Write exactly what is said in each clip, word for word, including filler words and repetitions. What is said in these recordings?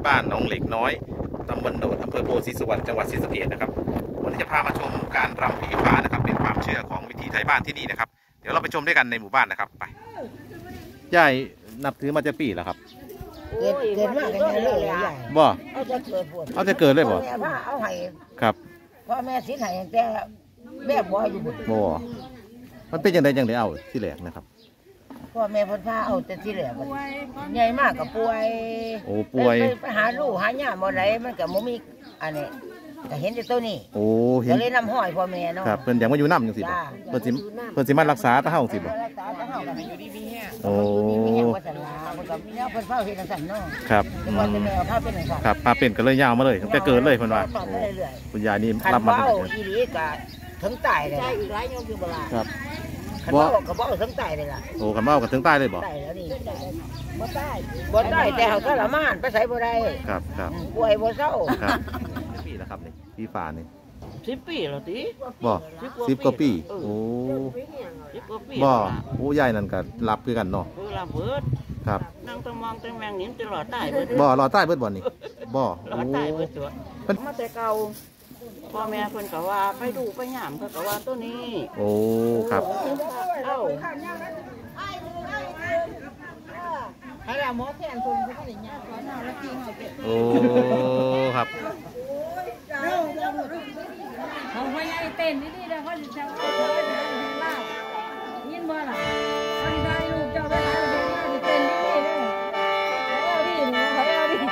บ้านหนองเหล็กน้อยตำบลโดดอำเภอโพธิสุวรรณจังหวัดศรีสะเกษนะครับวันนี้จะพามาชมการรำผีฟ้านะครับเป็นความเชื่อของวิถีไทยบ้านที่นี่นะครับเดี๋ยวเราไปชมด้วยกันในหมู่บ้านนะครับไปยายนับถือมาจะปีแล้วครับเกิดเกิดมากกันเลยใหญ่บ่เอาจะเกิดปวดเอาจะเกิดเลยบ่แม่ว่าเอาให้ครับพ่อแม่สินให้แต่แม่บ่อยู่บ่มันเป็นยังไงยังไงเอาที่แหลกนะครับพ่อแม่พ่อพาเอาแต่ที่แหลกใหญ่มากกับป่วยโอ้ป่วยไปหาลูกหาหญ้าบ่ได้มันก็บ่มีอันนี้ก็เห็นแต่ตัวนี้โอ้เห็นก็เลยนำห้อยพ่อแม่เนาะครับเพิ่นยังมาอยู่น้ำจังสิบ่เพิ่นสิเพิ่นสิมารักษาตาเฮาสิบ่โอ้ครับครับพาเป็นก็เลยยาวมาเลยตั้งแต่เกิดเลยเพิ่นว่าคุณยายนี่รับมาอีหลีก็ถึงตายเลยอีกหลายโยมอยู่โบราณครับบ่ก็บ่ถึงตายเลยล่ะโอ้คันเมาก็ถึงตายเลยบ่ตายแล้วนี่บ่ตายบ่ตายแต่เฮาทรมานไปไสบ่ได้ครับครับป่วยบ่เศร้าครับปีแล้วครับนี่พี่ฟ้านี่สิบปีแล้วติบ่สิบกว่าปีโอ้สิบกว่าปีบ่โอ้ยายนั่นก็รับคือกันเนาะรับเบิดครับนั่งต้องมองต้องแมงนี่ตลอดตายเบิดบ่รอตายเบิดบ่นี่บ่รอตายเบิดตัวมาแต่เก่าพ่อแม่เพิ่นก็ว่าไปดูไปหยามเพิ่นก็ว่าตัวนี้โอ้ครับเอ้าให้เราหมอแทนเพิ่นเพิ่นได้หยามเขาเนาะแล้วกินเฮาเป็ดโอ้ครับเขาไม่ให้เต้นนี่ๆเด้อเขาสิเอาเอาลาวยินบ่ล่ะเขาสิได้ลูกเจ้าไปหาเดี๋ยวนี้สิเต้นนี่ๆเด้อเอาดิหนูเอาดิ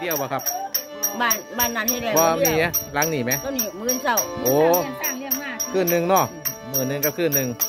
กี่ยวบ่ครับบ้านบ้านนั้นที่แล้วว่ามีอะล้างหนีไหมก็นี่มื้อเช้าโอ้เลี้ยงสร้างเลี้ยงมากคืนหนึ่งเนาะมือหนึ่งกับคืนหนึ่ง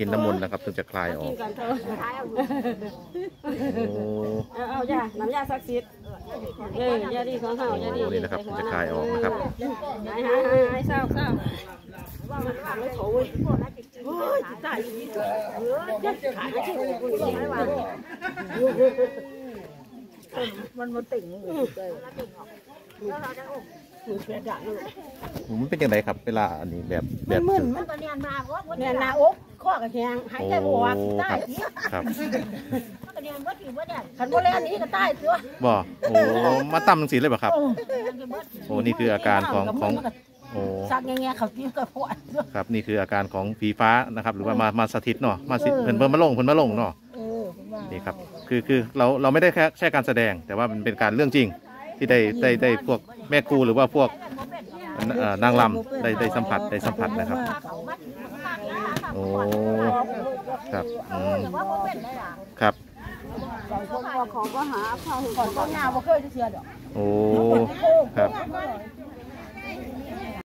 กินน้ำมนต์นะครับถึงจะคลายออกกันเถอะโอ้เอาเอาจ้ะน้ำยาศักดิ์สิทธิ์เออยาดีของเขายาดีโหนี่นะครับถึงจะคลายออกนะครับหายหายหายหายเศร้าเศร้าว่ามันทำให้เขาเว้ยโอ้ยตายอีกเออจะขายที่ไหนกูยังไม่ว่ามันมาติ่งเลยแล้วเราจะอกถือเสียดายเลยมันเป็นยังไงครับเวลาอันนี้แบบแบบมึนมันก็เนียนมาเนียนหน้าอกข้อกระแขงหายใจบวกใต้ครับมันก็เนียนว่าถือว่าเนี่ยขันโบแลนนี้ก็ใต้ตัวบ่โอ้มาตั้มจังสีเลยป่ะครับโอ้นี่คืออาการของของโอ้สักแง่ๆเขาตีก็ปวดครับนี่คืออาการของผีฟ้านะครับหรือว่ามามาสถิตเนาะมาสิเพิ่นเพิ่นมาลงเพิ่นมาลงเนาะนี่ครับคือคือเราเราไม่ได้แค่แค่การแสดงแต่ว่ามันเป็นการเรื่องจริงที่ได้ได้ได้พวกแม่ครูหรือว่าพวกเอ่อนางรำได้ได้สัมผัสได้สัมผัสนะครับโอ้ครับอืมครับของก็หาข้าวของก็งาบ่เคยจะเชื่อดอกโอ้ครับ